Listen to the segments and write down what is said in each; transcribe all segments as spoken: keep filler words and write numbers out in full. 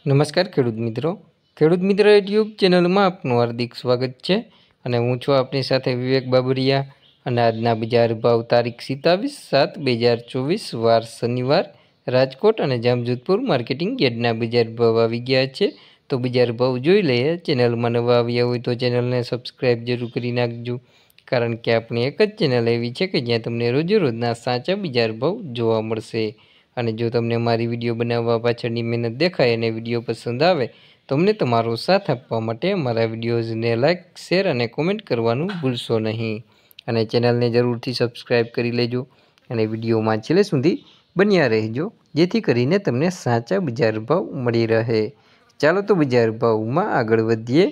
નમસ્કાર ખેડૂત મિત્રો ખેડૂત મિત્ર યુટ્યુબ ચેનલમાં આપનું હાર્દિક સ્વાગત છે અને હું છું આપની સાથે વિવેક બાબરિયા અને આજના બજાર ભાવ તારીખ સત્તાવીસ સાત બે હજાર ચોવીસ વાર શનિવાર રાજકોટ અને જામજોધપુર માર્કેટિંગ યાર્ડના બજાર ભાવ આવી ગયા છે। તો બજાર ભાવ જોઈ લઈએ। ચેનલમાં નવા આવ્યા હોય તો ચેનલને સબસ્ક્રાઈબ જરૂર કરી નાખજો, કારણ કે આપણી એક જ ચેનલ એવી છે કે જ્યાં તમને રોજે રોજના સાચા બજાર ભાવ જોવા મળશે। અને જો તમને મારી વિડીયો બનાવવા પાછળની મહેનત દેખાય અને વિડીયો પસંદ આવે તો અમને તમારો સાથ આપવા માટે અમારા વિડીયોઝને લાઇક શેર અને કોમેન્ટ કરવાનું ભૂલશો નહીં અને ચેનલને જરૂરથી સબસ્ક્રાઈબ કરી લેજો અને વિડીયોમાં છેલ્લે સુધી બન્યા રહેજો, જેથી કરીને તમને સાચા બજાર ભાવ મળી રહે। ચાલો તો બજાર ભાવમાં આગળ વધીએ।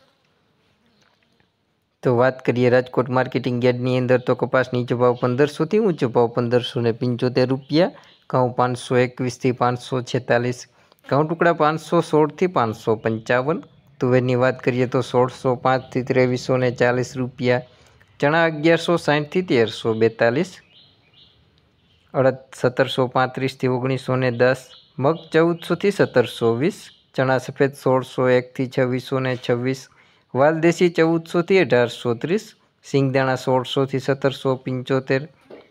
તો વાત કરીએ રાજકોટ માર્કેટિંગ યાર્ડની અંદર તો કપાસ નીચો ભાવ પંદરસોથી ઊંચો ભાવ પંદરસો ને પંચોતેર રૂપિયા, ઘઉં પાંચસો એકવીસથી પાંચસો છેતાલીસ, ઘઉં ટુકડા પાંચસો સોળથી પાંચસો પંચાવન। તુવેરની વાત કરીએ તો સોળસો પાંચથી ત્રેવીસો ને ચાલીસ રૂપિયા, ચણા અગિયારસો સાઠથી તેરસો બેતાલીસ, અડદ સત્તરસો પાંત્રીસથી ઓગણીસો ને દસ, મગ ચૌદસોથી સત્તરસો વીસ, ચણા સફેદ સોળસો એકથી છવ્વીસો ને છવ્વીસ, વાલદેશી ચૌદસોથી અઢારસો ત્રીસ, સિંગદાણા સોળસોથી સત્તરસો પંચોતેર,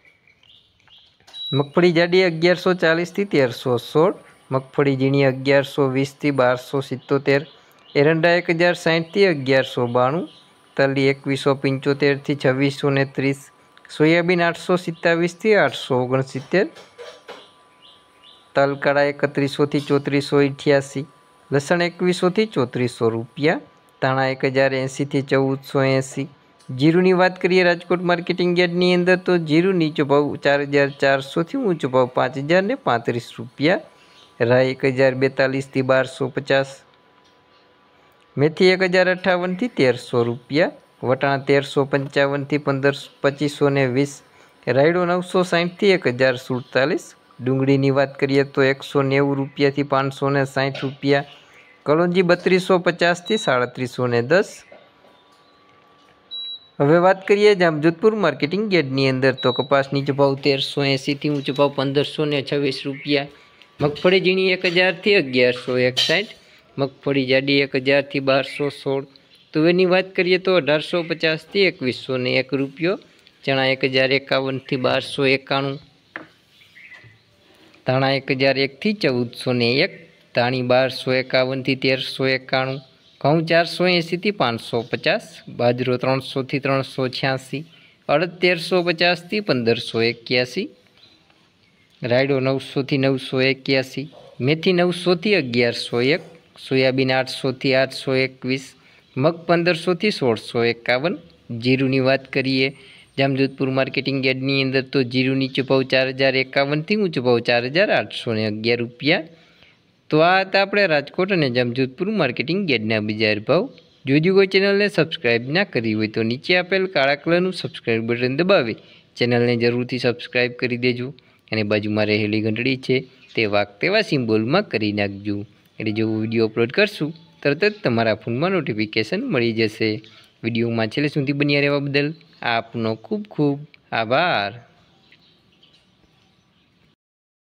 મગફળી જાડી અગિયારસો ચાલીસથી તેરસો સોળ, મગફળી ઝીણી અગિયારસો વીસથી બારસો સિત્તોતેર, એરંડા એક હજાર સાઠથી અગિયારસો બાણું, તલી એકવીસો પંચોતેરથી છવ્વીસો ને ત્રીસ, સોયાબીન આઠસો સિત્તાવીસથી આઠસો ઓગણસિત્તેર, તલ કાળા એકત્રીસોથી ચોત્રીસો અઠ્યાસી, લસણ એકવીસોથી ચોત્રીસો રૂપિયા, ધાણા એક હજાર એંસીથી ચૌદસો એંસી। જીરુની વાત કરીએ રાજકોટ માર્કેટિંગ યાર્ડની અંદર તો જીરું નીચો ભાવ ચાર હજાર ચારસોથી ઊંચો ભાવ પાંચ હજાર ને પાંત્રીસ રૂપિયા, રાઈ એક હજાર બેતાલીસથી બારસો પચાસ, મેથી એક હજાર અઠ્ઠાવનથી તેરસો રૂપિયા, વટાણા તેરસો પંચાવનથી પંદર પચીસો ને વીસ, રાયડો નવસો સાઠથી એક હજાર સુડતાલીસ। ડુંગળીની વાત કરીએ તો એકસો નેવું રૂપિયાથી પાંચસો ને સાઠ રૂપિયા, કલોંજી બત્રીસો પચાસથી સાડત્રીસો ને દસ। હવે વાત કરીએ જામજોધપુર માર્કેટિંગ યાર્ડની અંદર તો કપાસ નીચો ભાવ તેરસો એંસીથી ઊંચો ભાવ પંદરસો ને છવ્વીસ રૂપિયા, મગફળી ઝીણી એક હજારથી અગિયારસો એકસાઠ, મગફળી જાડી એક હજારથી બારસો સોળ। તુવેરની વાત કરીએ તો અઢારસો પચાસથી એકવીસો ને એક રૂપિયો, ચણા એક હજાર એકાવનથી બારસો એકાણું, ધાણા એક હજાર એકથી ચૌદસો ને એક, ધાણી બારસો એકાવનથી તેરસો એકાણું, ઘઉં ચારસો એંસીથી પાંચસો પચાસ, બાજરો ત્રણસોથી ત્રણસો છ્યાસી, અડદ તેરસો પચાસથી પંદરસો એક્યાસી, રાયડો નવસોથી નવસો એક્યાસી, મેથી નવસોથી અગિયારસો એક, સોયાબીન આઠસોથી આઠસો એકવીસ, મગ પંદરસોથી સોળસો એકાવન। જીરુની વાત કરીએ જામજોધપુર માર્કેટિંગ યાર્ડની અંદર તો જીરું નીચો ભાવ ચાર હજાર એકાવનથી ઊંચો ભાવ ચાર હજાર આઠસો ને અગિયાર રૂપિયા। તો આ હતા આપણે રાજકોટ અને જામજોધપુર માર્કેટિંગ યાર્ડના બજાર ભાવ। જો હજુ કોઈ ચેનલને સબસ્ક્રાઈબ ના કરી હોય તો નીચે આપેલ કાળા કલરનું સબસ્ક્રાઈબ બટન દબાવી ચેનલને જરૂરથી સબસ્ક્રાઈબ કરી દેજો અને બાજુમાં રહેલી ઘંટડી છે તે વાગ તેવા સિમ્બોલમાં કરી નાખજો, એટલે જો વિડીયો અપલોડ કરશું તરત જ તમારા ફોનમાં નોટિફિકેશન મળી જશે। વિડીયોમાં છેલ્લે સુધી બન્યા રહેવા બદલ આપનો ખૂબ ખૂબ આભાર।